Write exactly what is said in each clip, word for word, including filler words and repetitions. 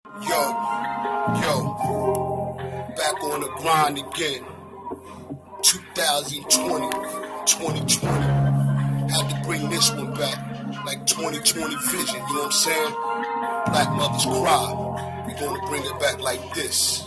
Yo, yo, back on the grind again. twenty twenty, twenty twenty. Had to bring this one back, like twenty twenty vision, you know what I'm saying? Black mothers cry. We gonna bring it back like this.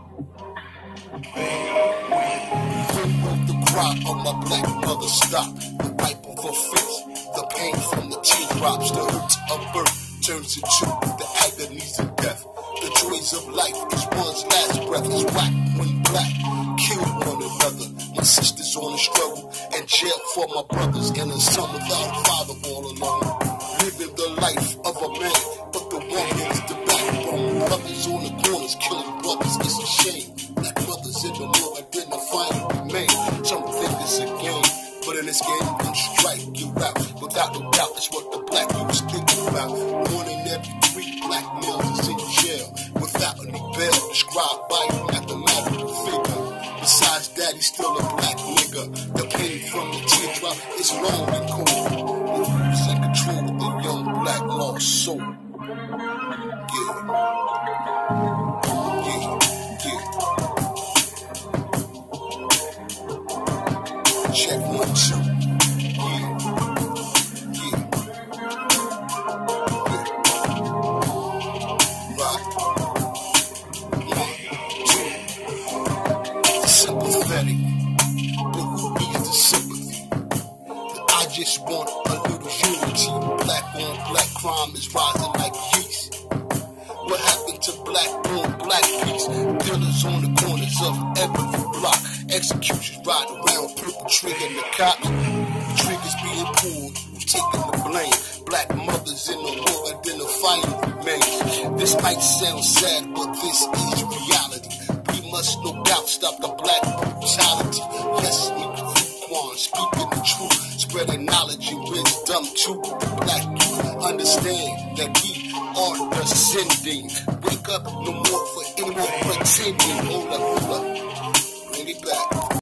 The cry of my black mother stop. The wipe of her face, the pain from the teardrops, the hurt of birth turns into the agonies of death. The joys of life is one's last breath. Is whack when black kill one another. My sisters on the struggle and jail for my brothers, and a son without a father all alone. Living the life of a man, but the woman is the backbone. Brothers on the corners killing brothers, it's a shame. Black mothers in the war identifying remain. Some think it's a game, but in this game you can strike you out. Without no doubt, that's what the black youth thinking about. One in every three black males is in jail without any bail, described by a mathematical figure. Besides that, he's still a black nigga. The pain from the teardrop is long and cold. Who's in control of the young black lost soul? Yeah. Yeah. Yeah. Check one, two. Sympathetic, but who needs the sympathy? I just want a little unity. Black on black crime is rising like yeast. What happened to black on black peace? Dealers on the corners of every block. Executions ride around, perpetrating the cop. Triggers being pulled, who's taking the blame? Black mothers in the war identifying remains. This might sound sad, but this is reality. We must no doubt stop the black brutality. Yes, me, Fuquan, speaking the truth, spreading knowledge and wisdom to the black youth. Understand that we are descending. Wake up, no more for any more pretending. Hold up, hold up, bring it back.